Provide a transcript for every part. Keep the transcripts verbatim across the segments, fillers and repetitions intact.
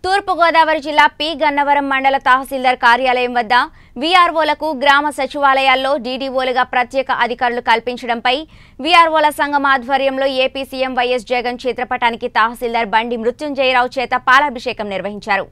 తూర్పు గోదావరి జిల్లా పి గన్నవరం మండల తహసీల్దార్ కార్యాలయం వద్ద వీఆర్ఓలకు గ్రామ సచివాలయాల్లో డీడీఓలుగా ప్రత్యేక అధికారులు కల్పించడంపై వీఆర్ఓల సంఘం ఆధ్వర్యంలో ఏపీ సీఎం వైఎస్ జగన్ చిత్రపటానికి తహసీల్దార్ బండి మృత్యుంజయరావు చేత పాలాభిషేకం నిర్వహించారు.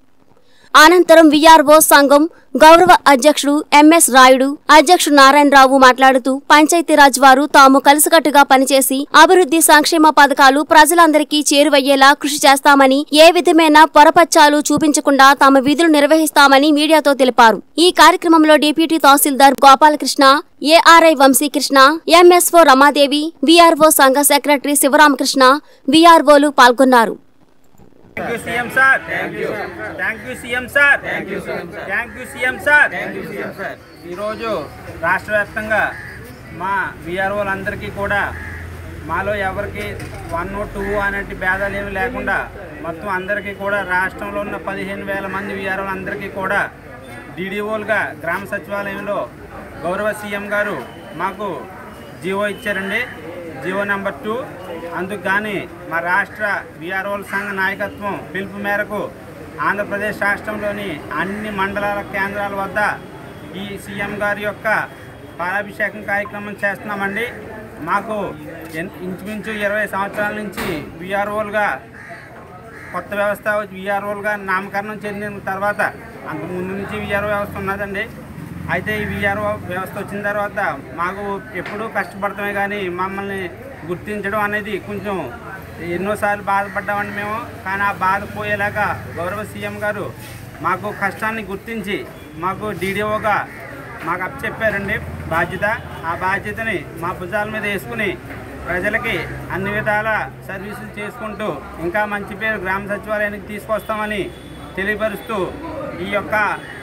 అనంతరం వీఆర్ఓ సంఘం గౌరవ అధ్యక్షుడు ఎంఎస్ రాయుడు, అధ్యక్షుడు నారాయణరావు మాట్లాడుతూ పంచాయతీరాజ్ వారు తాము కలిసికట్టుగా పనిచేసి అభివృద్ధి సంక్షేమ పథకాలు ప్రజలందరికీ చేరువయ్యేలా కృషి చేస్తామని, ఏ విధమైన పొరపచ్చాలు చూపించకుండా తమ విధులు నిర్వహిస్తామని మీడియాతో తెలిపారు. ఈ కార్యక్రమంలో deputy tahsildar Gopalakrishna, ARI Vamsikrishna, MSO Ramadevi, VRO సంఘ సెక్రటరీ శివరామకృష్ణ, వీఆర్ఓలు పాల్గొన్నారు. Thank you C M sir. Thank you. Thank you C M sir. Thank you sir. Thank you C M sir. Thank you C M sir. ఈ రోజు రాష్ట్ర వ్యాప్తంగా మా వీఆర్ఓలందరికీ కూడా మాలో ఎవరికి వన్ టూ అనేటి భేదాలు ఏమి లేకుండా మొత్తం అందరికీ కూడా రాష్ట్రంలో ఉన్న పదిహేను వేల మంది వీఆర్ఓలందరికీ కూడా డీడీఓలుగా గ్రామ సచివాలయంలో గౌరవ సీఎం గారు మాకు జీవో ఇచ్చారండి. GO number two. అందుకు కానీ మా రాష్ట్ర వీఆర్ఓల సంఘ నాయకత్వం పిలుపు మేరకు ఆంధ్రప్రదేశ్ రాష్ట్రంలోని అన్ని మండలాల కేంద్రాల వద్ద ఈ సీఎం గారి యొక్క పాలాభిషేకం కార్యక్రమం చేస్తున్నామండి. మాకు ఇంచుమించు ఇరవై సంవత్సరాల నుంచి వీఆర్ఓలుగా కొత్త వ్యవస్థ వీఆర్ఓలుగా నామకరణం చెందిన తర్వాత అంతకు ముందు నుంచి వీఆర్ఓ వ్యవస్థ ఉన్నదండి. అయితే ఈ వీఆర్ఓ వ్యవస్థ వచ్చిన తర్వాత మాకు ఎప్పుడూ కష్టపడతామే కానీ మమ్మల్ని గుర్తించడం అనేది కొంచెం ఎన్నోసార్లు బాధపడ్డామండి మేము. కానీ ఆ బాధ పోయేలాగా గౌరవ సీఎం గారు మాకు కష్టాన్ని గుర్తించి మాకు డీడీఓగా మాకు అప్పచెప్పారండి బాధ్యత. ఆ బాధ్యతని మా భుజాల మీద వేసుకుని ప్రజలకి అన్ని విధాల సర్వీసులు చేసుకుంటూ ఇంకా మంచి పేరు గ్రామ సచివాలయానికి తీసుకొస్తామని తెలియపరుస్తూ ఈ యొక్క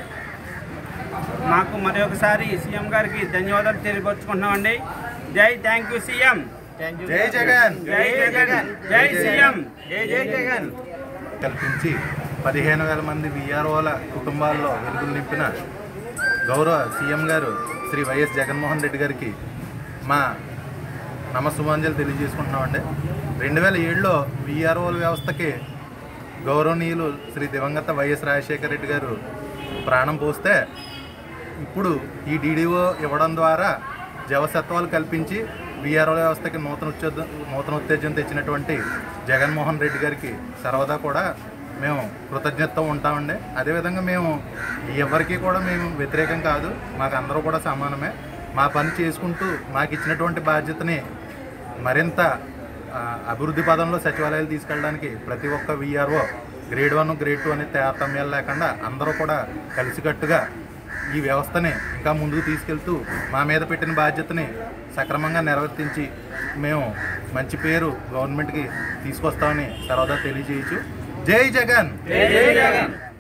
మాకు మరి ఒకసారి సీఎం గారికి ధన్యవాదాలు తెలియపరుచుకుంటున్నామండి. జై థ్యాంక్ యూ సీఎం. జై జగన్. జై జగన్. జై సీఎం. జై జై జగన్. కల్పించి పదిహేను వేల మంది వీఆర్ఓల కుటుంబాల్లో వెలుగులు నింపిన గౌరవ సీఎం గారు శ్రీ వైఎస్ జగన్మోహన్ రెడ్డి గారికి మా నమస్సుమాంజలు తెలియజేసుకుంటున్నామండి. రెండు వేల ఏడులో వీఆర్ఓల వ్యవస్థకి గౌరవనీయులు శ్రీ దివంగత వైఎస్ రాజశేఖర రెడ్డి గారు ప్రాణం పోస్తే ఇప్పుడు ఈ డీడీఓ ఇవ్వడం ద్వారా జవసత్వాలు కల్పించి వీఆర్ఓ వ్యవస్థకి నూతన ఉత్తేజం నూతన ఉత్తేజం తెచ్చినటువంటి జగన్మోహన్ రెడ్డి గారికి సర్వదా కూడా మేము కృతజ్ఞతతో ఉంటామండి. అదేవిధంగా మేము ఎవరికి కూడా మేము వ్యతిరేకం కాదు, మాకు అందరూ కూడా సమానమే. మా పని చేసుకుంటూ మాకు ఇచ్చినటువంటి బాధ్యతని మరింత అభివృద్ధి పదంలో సచివాలయాలు తీసుకెళ్ళడానికి ప్రతి ఒక్క VRO grade one grade two అనే తారతమ్యాలు లేకుండా అందరూ కూడా కలిసికట్టుగా ఈ వ్యవస్థని ఇంకా ముందుకు తీసుకెళ్తూ మా మీద పెట్టిన బాధ్యతని సక్రమంగా నిర్వర్తించి మేము మంచి పేరు గవర్నమెంట్కి తీసుకొస్తామని సర్వదా తెలియజేయచ్చు. జై జగన్. జై జగన్.